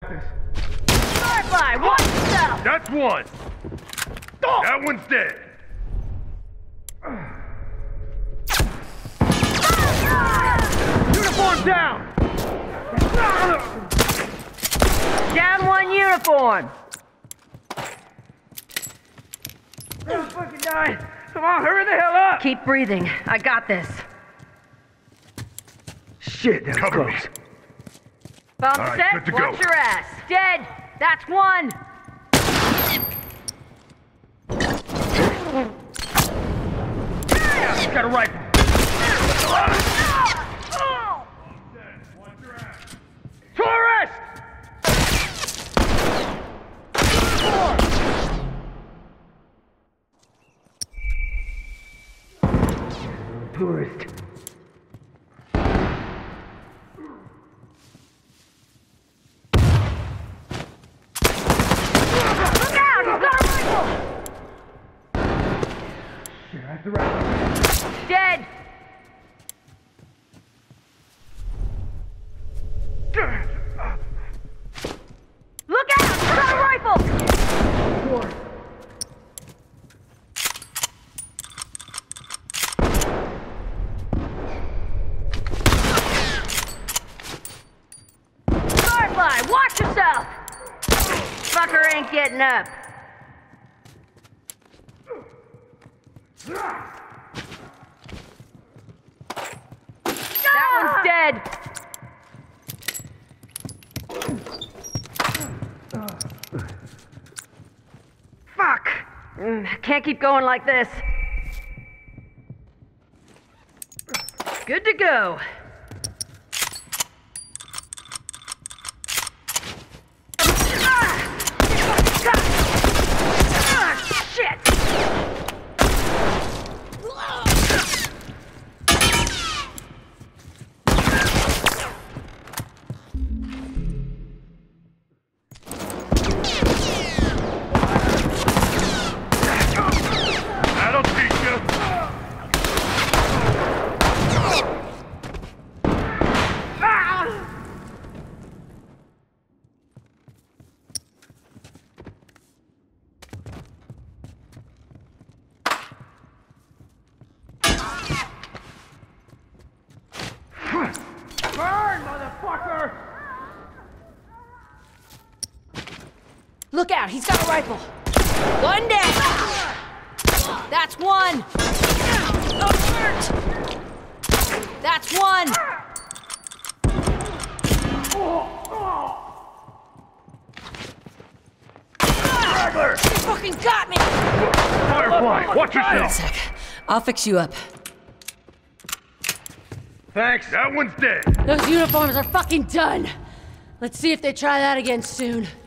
this. Firefly, watch yourself! That's one. Oh. That one's dead. Uniform down! Down one uniform! I'm fucking dying. Come on, hurry the hell up! Keep breathing. I got this. Shit, that's Cover me. close. Bump All right, set, good to watch go. your ass. Dead! That's one! He's got a rifle. To arrest! Tourist. Look out! He's got a rifle! Shit, that's the rifle. Dead! Look out! He's got a rifle! Door. Firefly, watch yourself! Fucker ain't getting up. That one's dead. Fuck. Can't keep going like this. Good to go. Shit! That'll teach you. Burn, motherfucker! Look out, he's got a rifle. One dead. That's one. Alert. That's one. You fucking got me. Firefly, watch Wait a yourself. sec. I'll fix you up. Thanks. That one's dead. Those uniforms are fucking done. Let's see if they try that again soon.